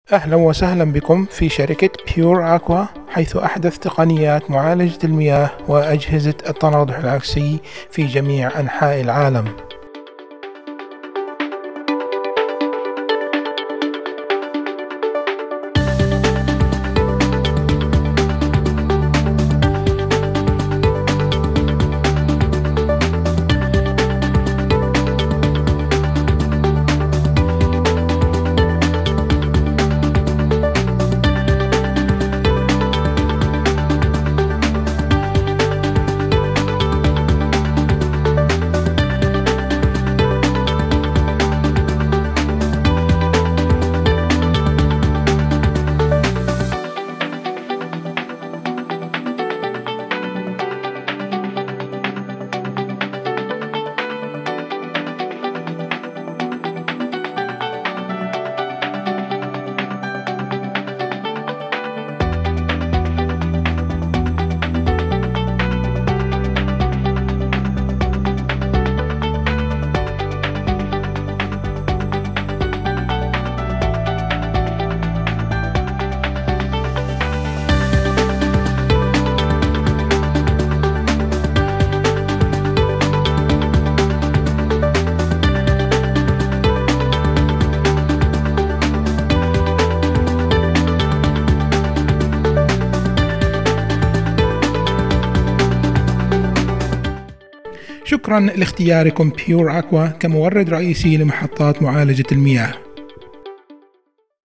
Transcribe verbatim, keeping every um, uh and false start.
أهلا وسهلا بكم في شركة بيور أكوا، حيث أحدث تقنيات معالجة المياه وأجهزة التناضح العكسي في جميع أنحاء العالم. شكرا لاختياركم بيور أكوا كمورد رئيسي لمحطات معالجة المياه.